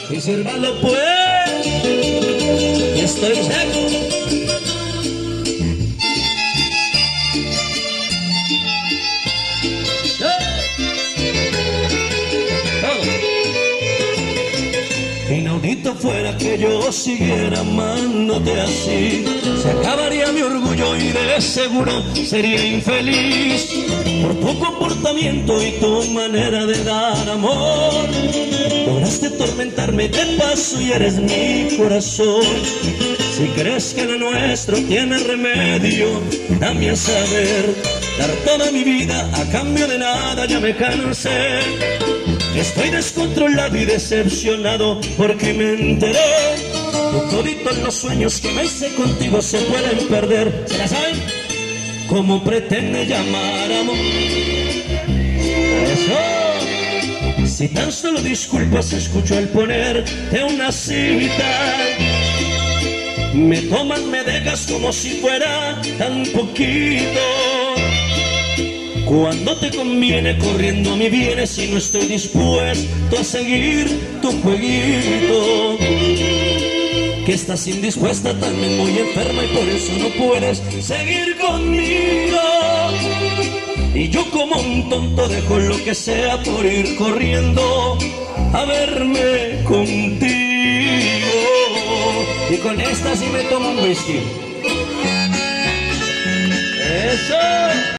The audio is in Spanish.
Y sírvalo pues, y estoy seco. Inaudito fuera que yo siguiera amándote así, se acabaría mi orgullo y de seguro sería infeliz por tu comportamiento y tu manera de dar amor. Lograste atormentarme de paso y eres mi corazón. Si crees que lo nuestro tiene remedio, dame a saber. Dar toda mi vida a cambio de nada, ya me cansé. Estoy descontrolado y decepcionado porque me enteré que toditos los sueños que me hice contigo se pueden perder. ¿Se la saben? ¿Cómo pretende llamar amor? Eso. Si tan solo disculpas escucho el ponerte una cita, me tomas, me dejas como si fuera tan poquito. Cuando te conviene corriendo me vienes y no estoy dispuesto a seguir tu jueguito. Que estás indispuesta, también muy enferma y por eso no puedes seguir conmigo. Y yo como un tonto dejo lo que sea por ir corriendo a verme contigo. Y con esta sí me tomo un whisky. Eso.